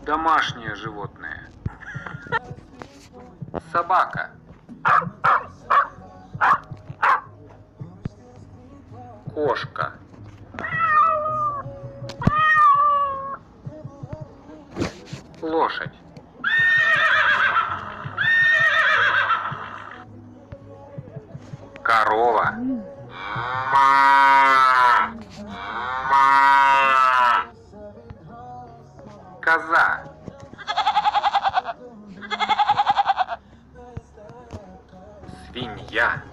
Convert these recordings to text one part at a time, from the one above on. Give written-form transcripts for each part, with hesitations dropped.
Домашнее животное. Собака. Кошка. Лошадь. Корова. Коза. Свинья.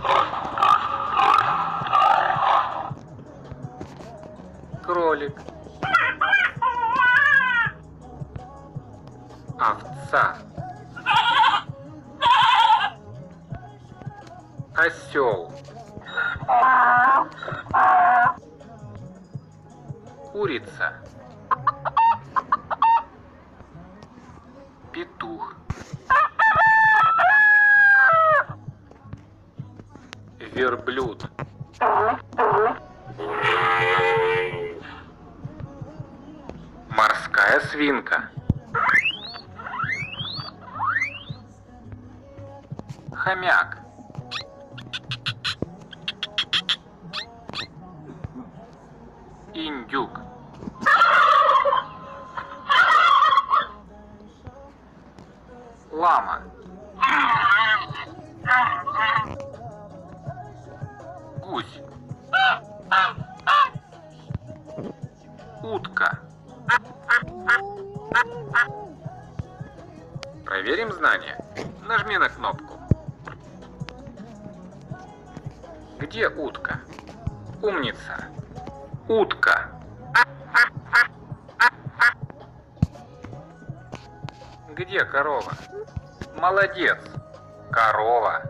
Кролик. Овца. Осел. Курица. Петух. Верблюд. Морская свинка. Хомяк. Индюк. Лама. Гусь. Утка. Проверим знания. Нажми на кнопку. Где утка? Умница. Утка. Где корова? Молодец. Корова.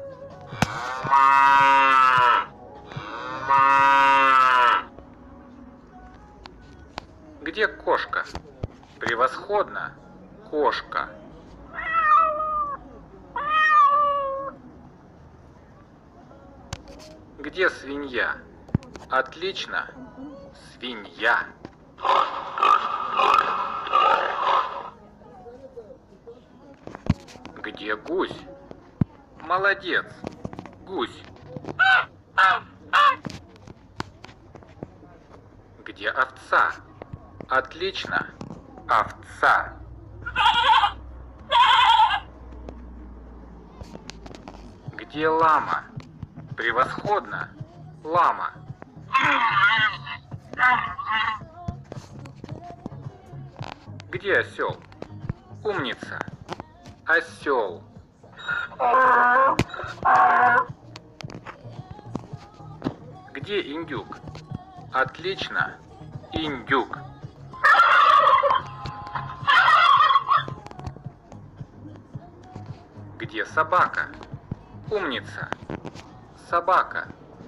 Где кошка? Превосходно. Кошка. Где свинья? Отлично. Свинья. Где гусь? Молодец. Гусь. Где овца? Отлично. Овца. Где лама? Превосходно. Лама. Где осел? Умница. Осел. Где индюк? Отлично. Индюк. Где собака? Умница. Собака.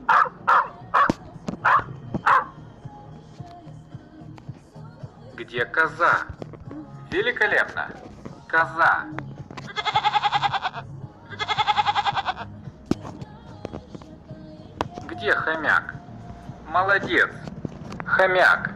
Где коза? Великолепно. Коза. Где хомяк? Молодец. Хомяк.